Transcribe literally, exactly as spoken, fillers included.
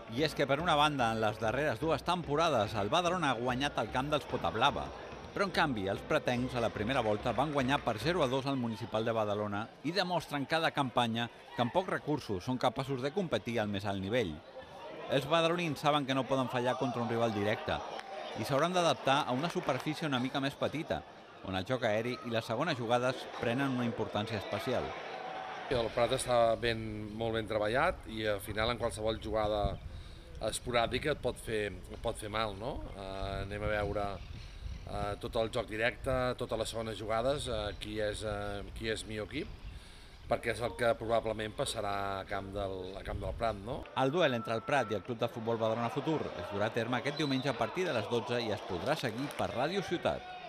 I és que, per una banda, en les darreres dues temporades, el Badalona ha guanyat el camp dels Potablava. Però, en canvi, els pretencs a la primera volta van guanyar per zero a dos al Municipal de Badalona i demostren cada campanya que amb pocs recursos són capaços de competir al més alt nivell. Els badalonins saben que no poden fallar contra un rival directe i s'hauran d'adaptar a una superfície una mica més petita, on el joc aeri i les segones jugades prenen una importància especial. El Prat està ben, molt ben treballat i al final en qualsevol jugada esporàdica et pot fer, et pot fer mal, no? Uh, anem a veure uh, tot el joc directe, totes les segones jugades, uh, qui, és, uh, qui és millor equip, perquè és el que probablement passarà a camp del, a camp del Prat, no? El duel entre el Prat i el Club de Futbol Badalona Futur es durà a terme aquest diumenge a partir de les dotze i es podrà seguir per Ràdio Ciutat.